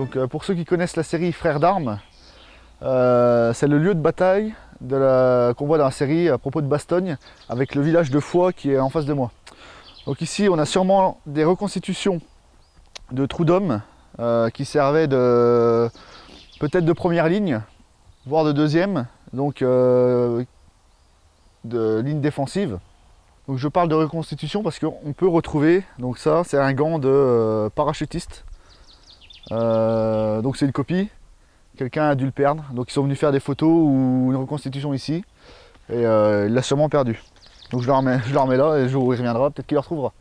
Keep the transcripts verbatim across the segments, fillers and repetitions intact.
Donc euh, pour ceux qui connaissent la série Frères d'armes, euh, c'est le lieu de bataille de la... qu'on voit dans la série à propos de Bastogne, avec le village de Foix qui est en face de moi. Donc ici on a sûrement des reconstitutions de trous d'hommes euh, qui servaient de peut-être de première ligne, voire de deuxième, donc euh, de ligne défensive. Donc je parle de reconstitution parce qu'on peut retrouver, donc ça c'est un gant de euh, parachutiste. Euh, donc c'est une copie, quelqu'un a dû le perdre, donc ils sont venus faire des photos ou une reconstitution ici, et euh, il l'a sûrement perdu. Donc je le remets, je le remets là, et le jour où il reviendra, peut-être qu'il le retrouvera.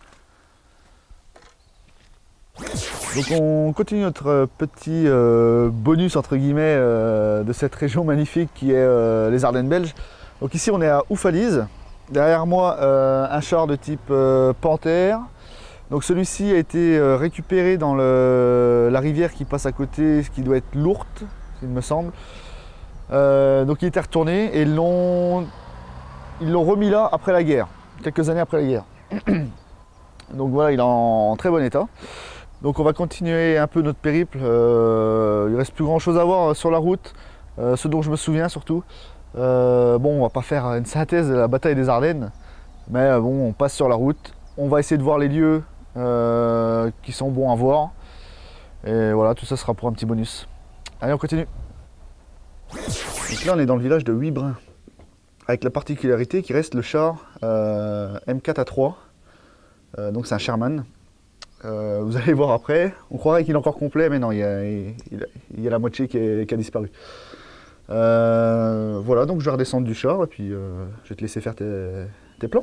Donc on continue notre petit euh, bonus entre guillemets euh, de cette région magnifique qui est euh, les Ardennes belges. Donc ici on est à Oufalise, derrière moi euh, un char de type euh, Panthère. Donc celui-ci a été euh, récupéré dans le, la rivière qui passe à côté, ce qui doit être l'Ourthe, il me semble. Euh, donc il était retourné et ils l'ont ils l'ont remis là après la guerre, quelques années après la guerre. Donc voilà, il est en, en très bon état. Donc on va continuer un peu notre périple. Euh, il ne reste plus grand chose à voir sur la route, euh, ce dont je me souviens surtout. Euh, bon, on va pas faire une synthèse de la bataille des Ardennes, mais bon, on passe sur la route. On va essayer de voir les lieux euh, qui sont bons à voir. Et voilà, tout ça sera pour un petit bonus. Allez, on continue. Donc là, on est dans le village de Huitbrun, avec la particularité qu'il reste le char euh, M quatre A trois. Euh, donc c'est un Sherman. Euh, vous allez voir après. On croirait qu'il est encore complet, mais non, il y a, il, il y a la moitié qui, est, qui a disparu. Euh, voilà, donc je vais redescendre du char et puis euh, je vais te laisser faire tes, tes plans.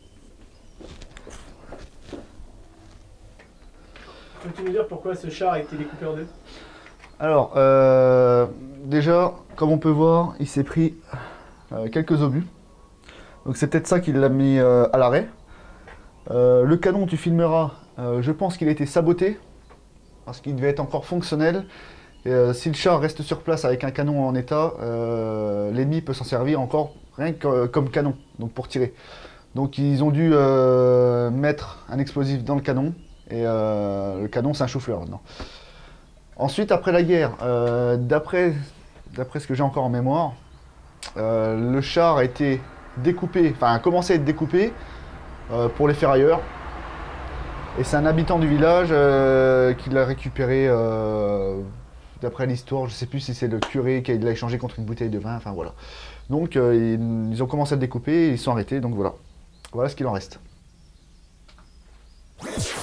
Peux-tu nous dire pourquoi ce char a été découpé en deux? Alors, euh, déjà, comme on peut voir, il s'est pris euh, quelques obus. Donc c'est peut-être ça qui l'a mis euh, à l'arrêt. Euh, le canon, tu filmeras, euh, je pense qu'il a été saboté, parce qu'il devait être encore fonctionnel. Et, euh, si le char reste sur place avec un canon en état, euh, l'ennemi peut s'en servir encore rien que euh, comme canon, donc pour tirer. Donc ils ont dû euh, mettre un explosif dans le canon, et euh, le canon c'est un chou-fleur maintenant. Ensuite, après la guerre, euh, d'après d'après ce que j'ai encore en mémoire, euh, le char a été découpé, enfin a commencé à être découpé euh, pour les ferrailleurs. Et c'est un habitant du village euh, qui l'a récupéré, euh, d'après l'histoire, je ne sais plus si c'est le curé qui l'a échangé contre une bouteille de vin, enfin voilà. Donc euh, ils, ils ont commencé à le découper, ils sont arrêtés, donc voilà. Voilà ce qu'il en reste.